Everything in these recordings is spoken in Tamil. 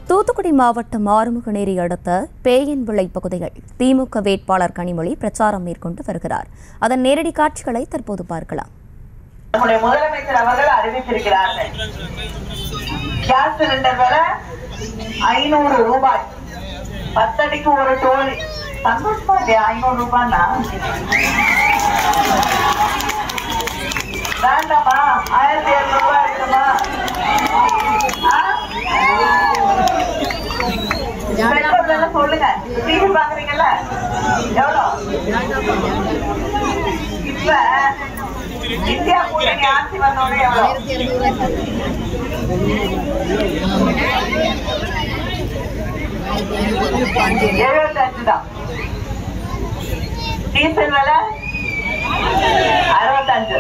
தூத்துக்குடி மாவட்டம் ஆறுமுகநேரி அடுத்த பேயன்விளை பகுதிகள் திமுக வேட்பாளர் கனிமொழி பிரச்சாரம் மேற்கொண்டு வருகிறார். அதன் நேரடி காட்சிகளை தற்போது பார்க்கலாம். நம்முடைய முதலமைச்சர் அவர்கள் அறிவித்திருக்கிறார்கள். கேஸ் சிலிண்டர் விலை 500 ரூபாய், 10 அடிக்கு ஒரு டோல். சந்தோஷமா இல்லையா? 500 ரூபாய்னா வேண்டாமா? 1200 ரூபாய் இருக்குமா? சொல்லுங்க, டிவி பாக்குறீங்கல்ல, எவ்வளவு இப்ப இந்தியா கூட்டணி ஆட்சி வந்தோடனே எவ்வளவு? 75 தான். டீசல் விலை 65.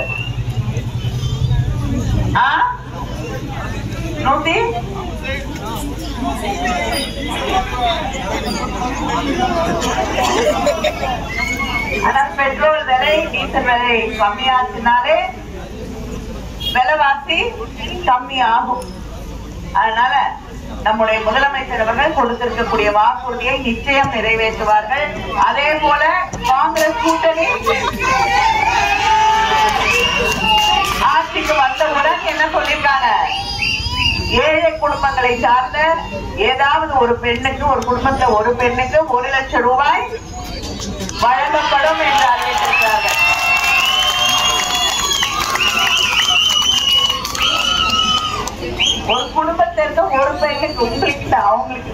100. ஆனா பெட்ரோல் விலை, டீசல் விலை கம்மியாச்சுனாலே விலைவாசி கம்மி ஆகும். அதனால நம்முடைய முதலமைச்சர் அவர்கள் கொடுத்திருக்கக்கூடிய வாக்குறுதியை நிச்சயம் நிறைவேற்றுவார்கள். அதே போல காங்கிரஸ் கூட்டணி ஆட்சிக்கு வந்தவுடன் என்ன சொல்லியிருக்காங்க? ஏழை குடும்பங்களை சார்ந்த ஏதாவது ஒரு பெண்ணுக்கு, ஒரு குடும்பத்துல ஒரு பெண்ணுக்கு 1 லட்சம் ரூபாய் வழங்கப்படும் என்று அறிவித்திருக்கிறார்கள். ஒரு குடும்பத்திற்கு ஒரு பெண்ணுக்கு, உங்களுக்கு அவங்களுக்கு,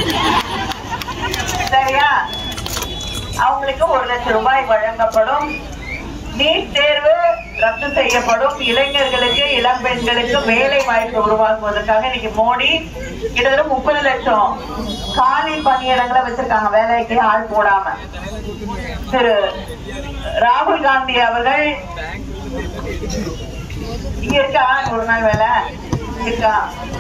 சரியா? அவங்களுக்கு 1 லட்சம் ரூபாய் வழங்கப்படும். நீட் தேர்வு ரத்து செய்யப்படும். இளைஞர்களுக்கு, இளம் பெண்களுக்கு வேலை வாய்ப்பு உருவாக்குவதற்காக இன்னைக்கு மோடி கிட்டத்தட்ட 30 லட்சம் காலி பணியிடங்களை வச்சிருக்காங்க, வேலைக்கு ஆள் போடாம. திரு ராகுல் காந்தி அவர்கள் இங்க இருக்கா? 1 நாள் வேலை இருக்கா?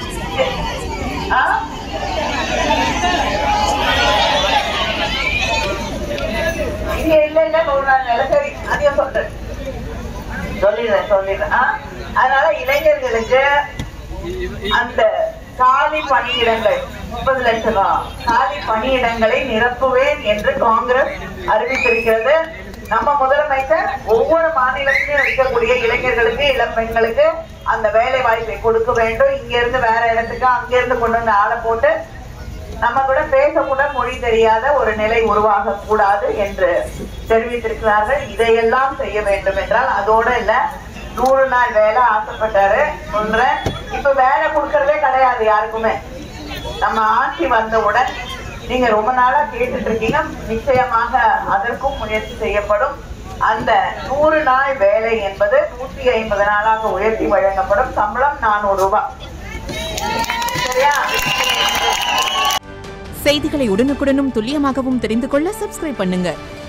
இங்க இல்ல 1 நாள் வேலை. சரி, அதையும் சொல்லிடுறேன். அதனால இளைஞர்களுக்கு அந்த காலி பணியிடங்கள் 30 லட்சம் காலி பணியிடங்களை நிரப்புவேன் என்று காங்கிரஸ் அறிவித்திருக்கிறது. நம்ம முதலமைச்சர் ஒவ்வொரு மாநிலத்திலும் இருக்கக்கூடிய இளைஞர்களுக்கு, இளம் பெண்களுக்கு அந்த வேலை வாய்ப்பை கொடுக்க வேண்டும். இங்க இருந்து வேற இடத்துக்கு, அங்க இருந்து கொண்டு வந்து ஆளை போட்டு நம்ம கூட பேசக்கூட மொழி தெரியாத ஒரு நிலை உருவாக கூடாது என்று தெரிவித்திருக்கிறார்கள். இதையெல்லாம் செய்ய வேண்டும் என்றால் அதோட இல்ல, 100 நாள் வேலை ஆசைப்பட்டாரு. சொல்றேன், இப்ப வேலை கொடுக்கறதே கிடையாது யாருக்குமே. நம்ம ஆட்சி வந்தவுடன் நீங்க ரொம்ப நாளா கேட்டுட்டு இருக்கீங்க, நிச்சயமாக அதற்கும் முயற்சி செய்யப்படும். அந்த 100 நாள் வேலை என்பது 150 நாளாக உயர்த்தி வழங்கப்படும். சம்பளம் 400 ரூபாய். சரியா? செய்திகளை உடனுக்குடனும் துல்லியமாகவும் தெரிந்து கொள்ள சப்ஸ்கிரைப் பண்ணுங்க.